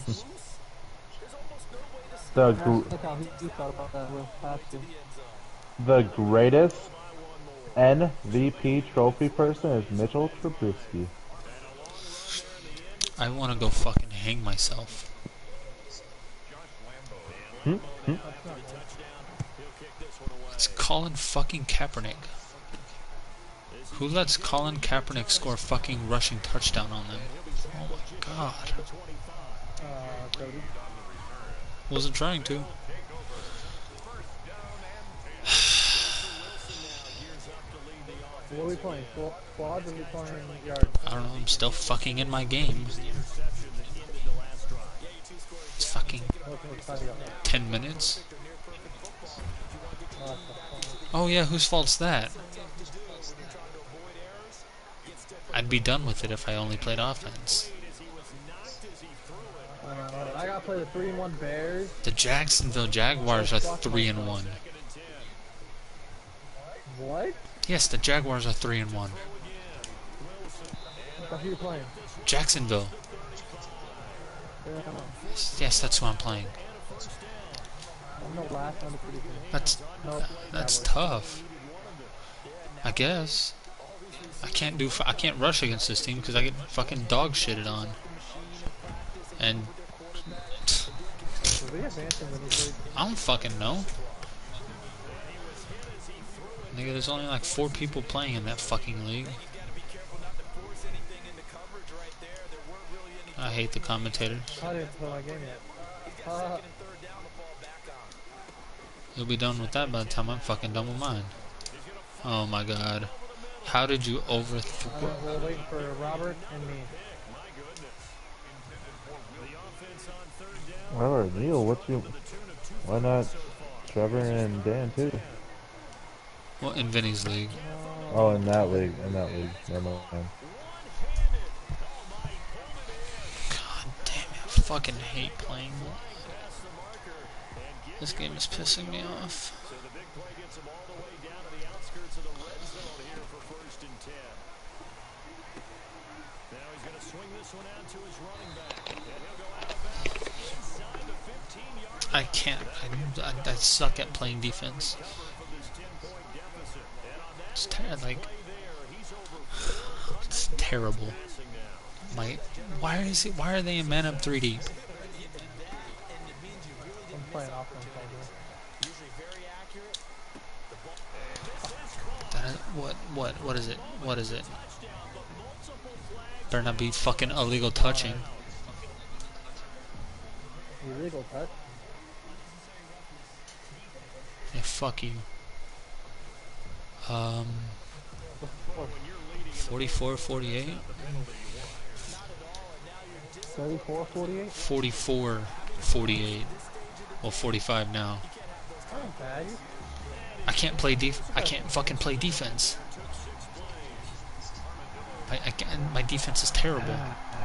The greatest MVP trophy person is Mitchell Trubisky. I want to go fucking hang myself. It's Colin fucking Kaepernick. Who lets Colin Kaepernick score fucking rushing touchdown on them? Oh my god. Cody. Wasn't trying to. What are we playing? Squads or are we playing yards? I don't know, I'm still fucking in my game. It's fucking 10 minutes. Oh yeah, whose fault's that? I'd be done with it if I only played offense. I gotta play the 3-1 Bears. The Jacksonville Jaguars are 3-1. What? Yes, the Jaguars are 3-1. Who are you playing? Jacksonville. Yeah, Yes, that's who I'm playing. I'm the last one to predict. That's tough. I guess. I can't rush against this team because I get fucking dog shitted on. And I don't fucking know. Nigga, there's only like 4 people playing in that fucking league. I hate the commentators. I didn't play my game yet. You'll be done with that by the time I'm fucking done with mine. Oh my god. How did you overthrow? We're waiting for Robert and me. Whatever, Neil, why not Trevor and Dan too? Well, in Vinny's league. Oh, in that league, never mind. God damn it, I fucking hate playing. This game is pissing me off. I can't. I suck at playing defense. It's it's terrible. Why are they in man up 3 deep? playing offense all day. Usually very accurate. What is it? What is it? Better not be fucking illegal touching. Illegal touch. Yeah, fuck you. 44-48? 34-48? 44-48. Well, 45 now. Not bad. I can't fucking play defense. I can't, my defense is terrible.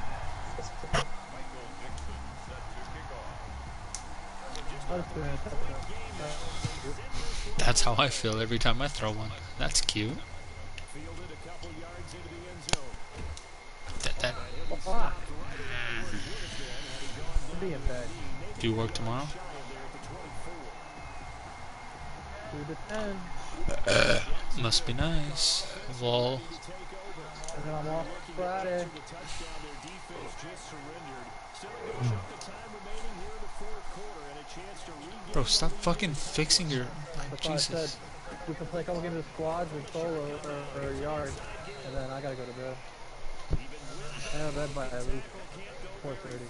That's how I feel every time I throw one. That's cute. That. Do you work tomorrow? 2 to 10. Must be nice. Lol. And then I'm off Friday. Bro, stop fucking fixing your... That's why I said Jesus. we can play a couple games of squads and solo or yard, and then I gotta go to bed. I have bed by at least 4:30.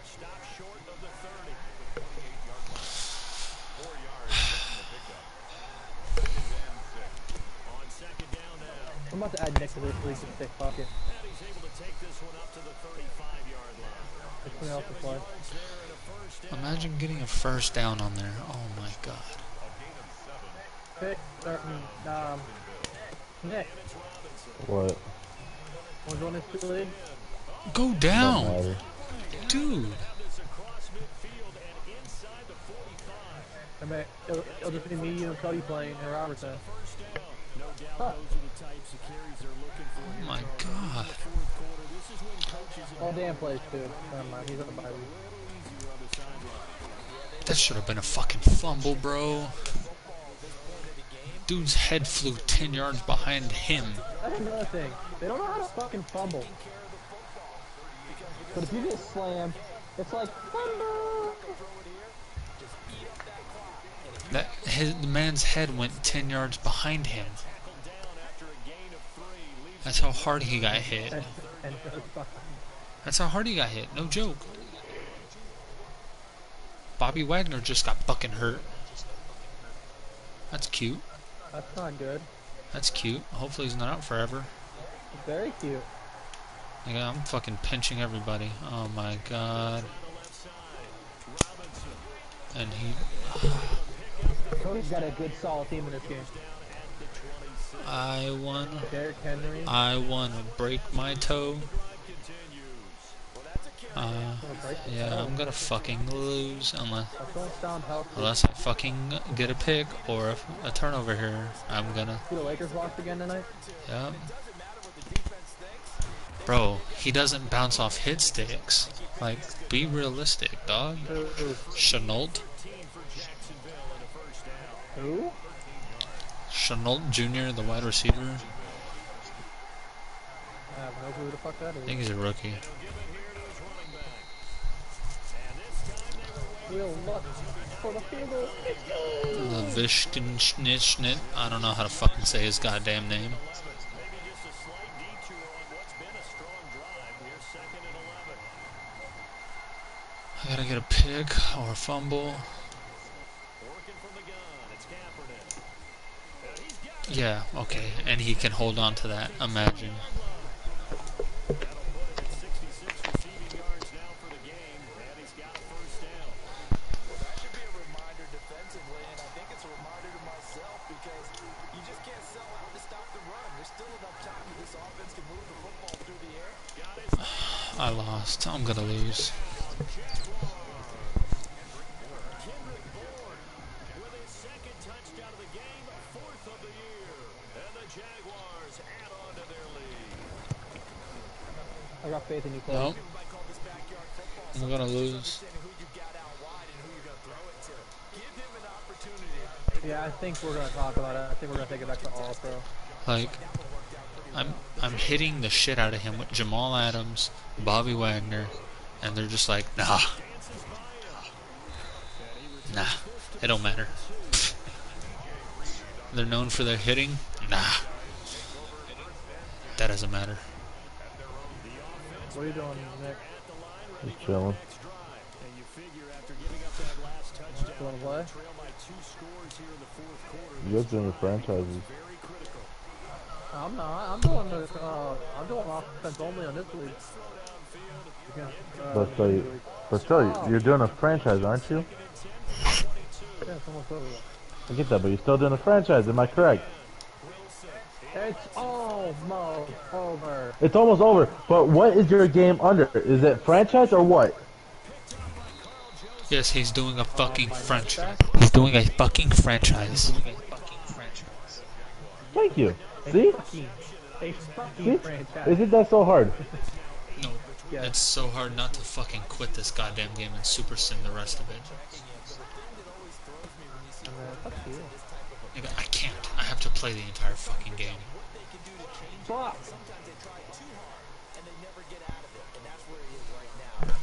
I'm about to add Nick to this league to stick bucket. Someone else to play. Imagine getting a first down on there. Oh my god. Pick, Nick. What? Want to join this league? Go Don't down! matter. Dude! I mean, it'll just be me, you, and Cody playing, and Robertson. Huh. Oh my god. Oh, Dan plays too. Never mind, he's on the bye week. That should have been a fucking fumble, bro. Dude's head flew 10 yards behind him. That's another thing. They don't know how to fucking fumble. But if you get slammed, it's like fumble. The man's head went 10 yards behind him. That's how hard he got hit. That's how hard he got hit. No joke. Bobby Wagner just got fucking hurt. That's cute. That's not good. That's cute. Hopefully he's not out forever. Very cute. Yeah, I'm fucking pinching everybody. Oh my god. And he... Cody's got a good solid team in this game. I Derrick Henry. want to break my toe. Yeah, I'm gonna fucking lose unless I fucking get a pick or a turnover here. I'm gonna. The Lakers lost again tonight. Yep. Bro, he doesn't bounce off hit sticks. Like, be realistic, dog. Chenault. Who? Chenault Jr., the wide receiver. I have no clue who the fuck that I is. think he's a rookie. Real luck for the field goal. The Vishkinschnit. I don't know how to fucking say his goddamn name. I gotta get a pick or a fumble. Yeah, okay, and he can hold on to that, imagine. I lost. I'm gonna lose. I got faith in you, Cole. Nope. I'm gonna lose. Yeah, I think we're gonna talk about it. I think we're gonna take it back to All Pro. Like, I'm hitting the shit out of him with Jamal Adams, Bobby Wagner, and they're just like, nah. Nah, it don't matter. They're known for their hitting? Nah. That doesn't matter. What are you doing, Nick? Just chilling. You want to play? You guys doing your franchises. I'm not. I'm doing this. I'm doing offense only on this league. Against, But still, you're doing a franchise, aren't you? Yeah, it's almost over. I get that, but you're still doing a franchise. Am I correct? It's almost over. It's almost over. But what is your game under? Is it franchise or what? Yes, he's doing a fucking franchise. He's doing a fucking franchise. Thank you. See? A fucking See? franchise. Isn't that so hard? No, it's so hard not to fucking quit this goddamn game and super sim the rest of it. Nigga, I can't. I have to play the entire fucking game. Fuck.